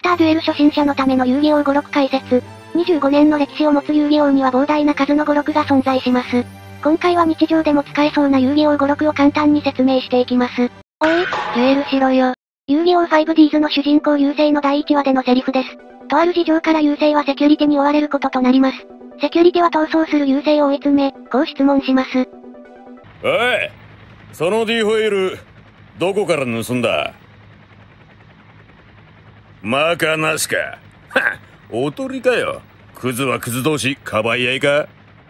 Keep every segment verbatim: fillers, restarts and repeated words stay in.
スターデュエル初心者のための遊戯王語録解説。にじゅうごねんの歴史を持つ遊戯王には膨大な数の語録が存在します。今回は日常でも使えそうな遊戯王語録を簡単に説明していきます。おい、デュエルしろよ。遊戯王 ファイブディーズ の主人公遊星のだいいちわでのセリフです。とある事情から遊星はセキュリティに追われることとなります。セキュリティは逃走する遊星を追い詰め、こう質問します。 おい、その D ホイール、どこから盗んだ？マカなしか。はっ、おとりかよ。クズはクズ同士、かばい合いか？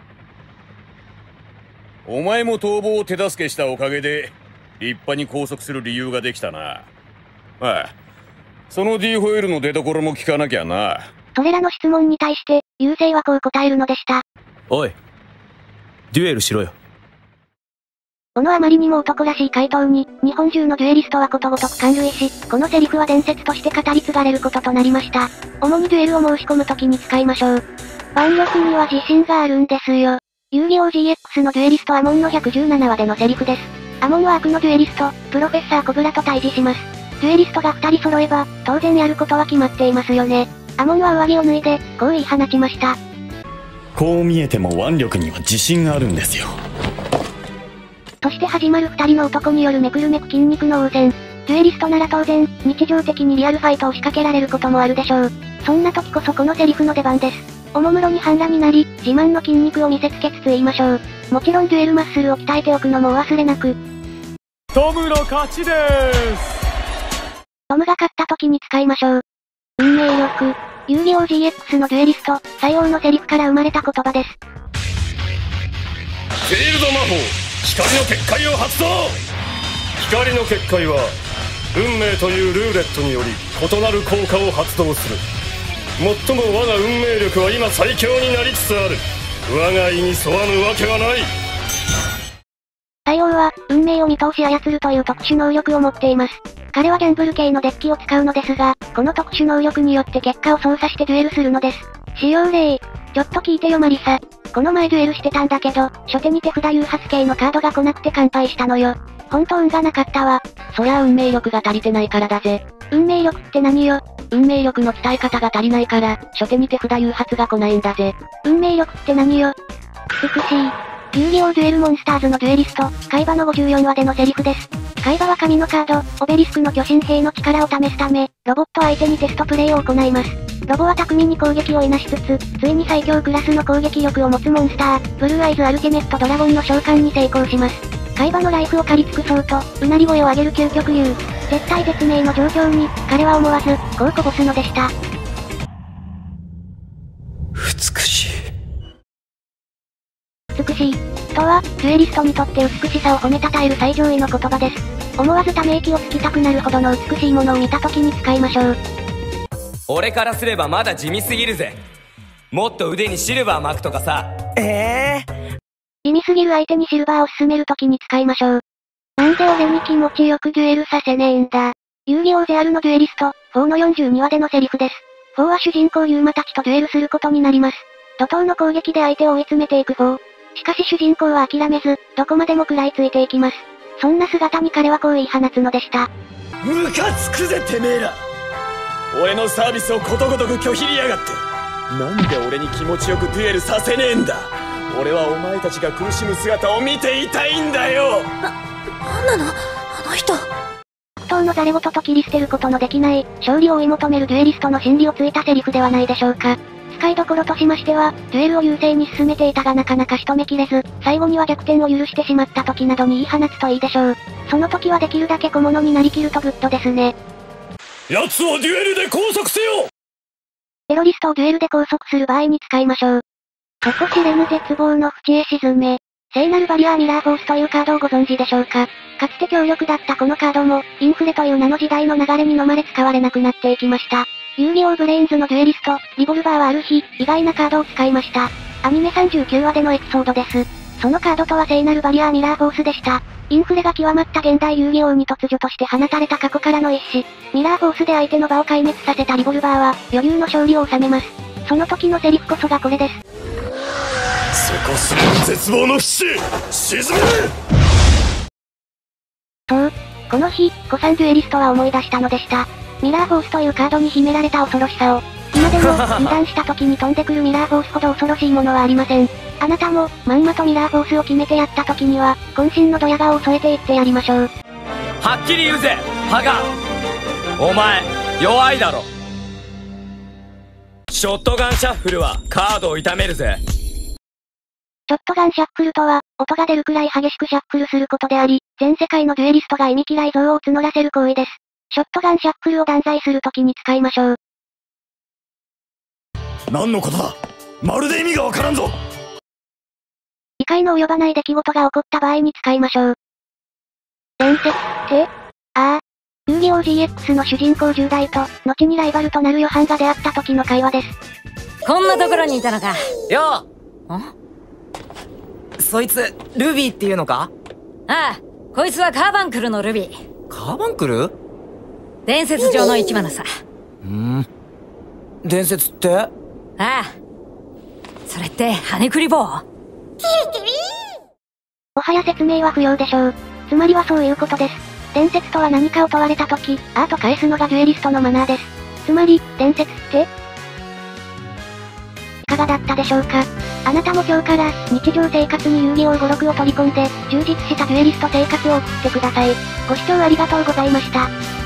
お前も逃亡を手助けしたおかげで、立派に拘束する理由ができたな。ああ、その D ホイールの出所も聞かなきゃな。 それらの質問に対して、遊星はこう答えるのでした。 おい、デュエルしろよ。 このあまりにも男らしい回答に、日本中のデュエリストはことごとく感涙し、このセリフは伝説として語り継がれることとなりました。主にデュエルを申し込むときに使いましょう。腕力には自信があるんですよ。遊戯王 ジーエックス のデュエリストアモンのひゃくじゅうななわでのセリフです。アモンは悪のデュエリスト、プロフェッサーコブラと対峙します。デュエリストがふたり揃えば、当然やることは決まっていますよね。アモンは上着を脱いで、こう言い放ちました。 こう見えても腕力には自信があるんですよ。 そして始まる二人の男によるめくるめく筋肉の応戦。デュエリストなら当然、日常的にリアルファイトを仕掛けられることもあるでしょう。そんな時こそこのセリフの出番です。おもむろに半裸になり、自慢の筋肉を見せつけつつ言いましょう。もちろんデュエルマッスルを鍛えておくのもお忘れなく。 トムの勝ちでーす。 トムが勝った時に使いましょう。運命力。遊戯王 ジーエックス のデュエリスト、最王のセリフから生まれた言葉です。 フィールド魔法、光の結界を発動。 光の結界は運命というルーレットにより異なる効果を発動する。もっとも我が運命力は今最強になりつつある。我が意に沿わぬわけはない。 最王は、運命を見通し操るという特殊能力を持っています。彼はギャンブル系のデッキを使うのですが、この特殊能力によって結果を操作してデュエルするのです。使用例。ちょっと聞いてよマリサ。この前デュエルしてたんだけど、初手に手札誘発系のカードが来なくて完敗したのよ。ほんと運がなかったわ。 そりゃ運命力が足りてないからだぜ。 運命力って何よ。 運命力の伝え方が足りないから、初手に手札誘発が来ないんだぜ。 運命力って何よ。美しい。遊戯王デュエルモンスターズのデュエリスト、海馬のごじゅうよんわでのセリフです。海馬は神のカード、オベリスクの巨神兵の力を試すため、ロボット相手にテストプレイを行います。ロボは巧みに攻撃をいなしつつ、ついに最強クラスの攻撃力を持つモンスター、ブルーアイズアルティメットドラゴンの召喚に成功します。海馬のライフを狩り尽くそうと、うなり声を上げる究極言う。絶対絶命の状況に、彼は思わず、こうこぼすのでした。 美しい。 美しい。とは、デュエリストにとって美しさを褒めたたえる最上位の言葉です。思わずため息をつきたくなるほどの美しいものを見た時に使いましょう。 俺からすればまだ地味すぎるぜ。もっと腕にシルバー巻くとかさ。 ええー。地味すぎる相手にシルバーを勧める時に使いましょう。なんで俺に気持ちよくデュエルさせねえんだ。遊戯王ゼアルのデュエリスト、フォーのよんじゅうにわでのセリフです。フォーは主人公ユーマたちとデュエルすることになります。怒涛の攻撃で相手を追い詰めていくフォー。しかし主人公は諦めず、どこまでも食らいついていきます。そんな姿に彼はこう言い放つのでした。 ムカつくぜてめえら。俺のサービスをことごとく拒否りやがって。なんで俺に気持ちよくデュエルさせねえんだ。俺はお前たちが苦しむ姿を見ていたいんだよ。 な、なんなのあの人。 不当のザレ言と切り捨てることのできない、勝利を追い求めるデュエリストの心理をついたセリフではないでしょうか。使いどころとしましては、デュエルを優勢に進めていたがなかなか仕留めきれず、最後には逆転を許してしまった時などに言い放つといいでしょう。その時はできるだけ小物になりきるとグッドですね。 奴をデュエルで拘束せよ。 テロリストをデュエルで拘束する場合に使いましょう。底知れぬ絶望の淵へ沈め。聖なるバリアーミラーフォースというカードをご存知でしょうか。かつて強力だったこのカードも、インフレという名の時代の流れに飲まれ使われなくなっていきました。遊戯王ブレインズのデュエリスト、リボルバーはある日、意外なカードを使いました。アニメさんじゅうきゅうわでのエピソードです。そのカードとは聖なるバリアーミラーフォースでした。インフレが極まった現代遊戯王に突如として放たれた過去からの一死。ミラーフォースで相手の場を壊滅させたリボルバーは、余裕の勝利を収めます。その時のセリフこそがこれです。 底知れぬ絶望の淵、沈め。 そう。この日、古参デュエリストは思い出したのでした。 ミラーフォースというカードに秘められた恐ろしさを。今でも、油断した時に飛んでくるミラーフォースほど恐ろしいものはありません。あなたも、まんまとミラーフォースを決めてやった時には、渾身のドヤ顔を添えていってやりましょう。 はっきり言うぜ、ハガン。お前、弱いだろ。ショットガンシャッフルはカードを痛めるぜ。 ショットガンシャッフルとは、音が出るくらい激しくシャッフルすることであり、全世界のデュエリストが忌み嫌い憎悪を募らせる行為です。ショットガンシャッフルを断罪するときに使いましょう。 何のことだ？まるで意味がわからんぞ。 理解の及ばない出来事が起こった場合に使いましょう。伝説って？ああ。遊戯王 ジーエックス の主人公じゅう代と、後にライバルとなるヨハンが出会った時の会話です。 こんなところにいたのか。 よう。 ん？そいつ、ルビーっていうのか？ ああ、こいつはカーバンクルのルビー。 カーバンクル？ 伝説上の生き物さ。 うーん。伝説って？ ああ。それって、羽ネクリボウ？キリキリもはや説明は不要でしょう。つまりはそういうことです。伝説とは何かを問われたとき、アーと返すのがデュエリストのマナーです。つまり、伝説って？いかがだったでしょうか？あなたも今日から、日常生活に遊戯王ごろくを取り込んで、充実したデュエリスト生活を送ってください。ご視聴ありがとうございました。